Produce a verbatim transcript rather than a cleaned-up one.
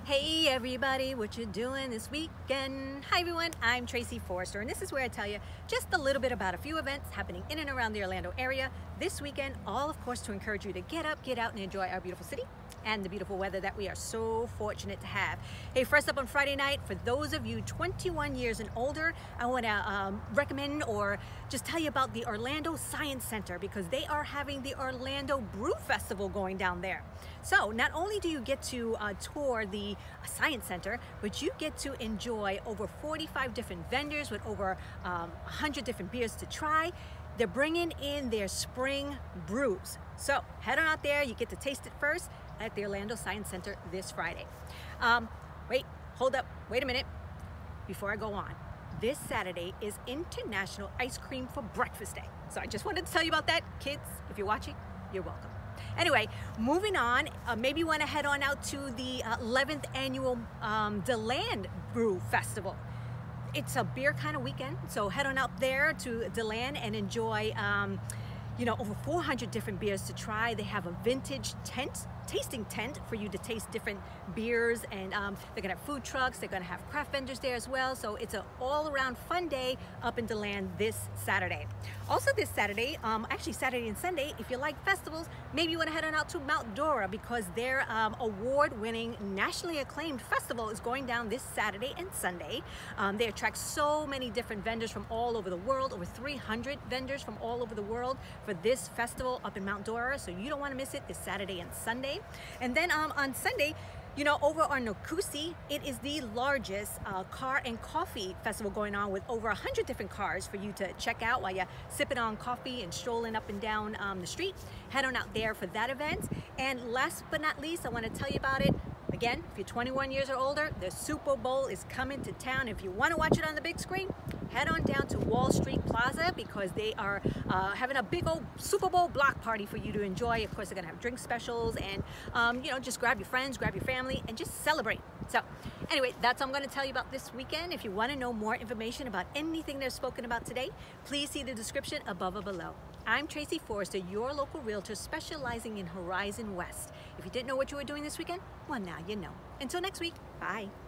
Hey everybody, what you doing this weekend? Hi everyone, I'm Tracy Forrester, and this is where I tell you just a little bit about a few events happening in and around the Orlando area this weekend, all of course to encourage you to get up, get out and enjoy our beautiful city and the beautiful weather that we are so fortunate to have. Hey, first up on Friday night, for those of you twenty-one years and older, I want to um, recommend or just tell you about the Orlando Science Center, because they are having the Orlando Brew Festival going down there. So not only do you get to uh, tour the Science Center, but you get to enjoy over forty-five different vendors with over um, one hundred different beers to try. They're bringing in their spring brews. So head on out there, you get to taste it first at the Orlando Science Center this Friday. Um, wait, hold up, wait a minute. Before I go on, this Saturday is International Ice Cream for Breakfast Day. So I just wanted to tell you about that. Kids, if you're watching, you're welcome. Anyway, moving on, uh, maybe you want to head on out to the uh, eleventh annual um, DeLand Brew Festival. It's a beer kind of weekend, so head on out there to DeLand and enjoy um, you know, over four hundred different beers to try. They have a vintage tent, tasting tent for you to taste different beers, and um, they're gonna have food trucks, they're gonna have craft vendors there as well. So it's an all-around fun day up in DeLand this Saturday. Also this Saturday, um, actually Saturday and Sunday, if you like festivals, maybe you wanna head on out to Mount Dora, because their um, award-winning, nationally acclaimed festival is going down this Saturday and Sunday. Um, they attract so many different vendors from all over the world, over three hundred vendors from all over the world for this festival up in Mount Dora, so you don't want to miss it this Saturday and Sunday. And then um, on Sunday, you know, over on Nokusi, it is the largest uh, car and coffee festival going on, with over one hundred different cars for you to check out while you're sipping on coffee and strolling up and down um, the street. Head on out there for that event. And last but not least, I want to tell you about it. Again, if you're twenty-one years or older, the Super Bowl is coming to town. If you want to watch it on the big screen, head on down to Wall Street Plaza, because they are uh, having a big old Super Bowl block party for you to enjoy. Of course, they're gonna have drink specials, and um, you know, just grab your friends, grab your family, and just celebrate. So anyway, that's all I'm gonna tell you about this weekend. If you want to know more information about anything they've spoken about today, please see the description above or below. I'm Tracy Forrester, your local realtor specializing in Horizon West. If you didn't know what you were doing this weekend, well, now you know. Until next week, bye.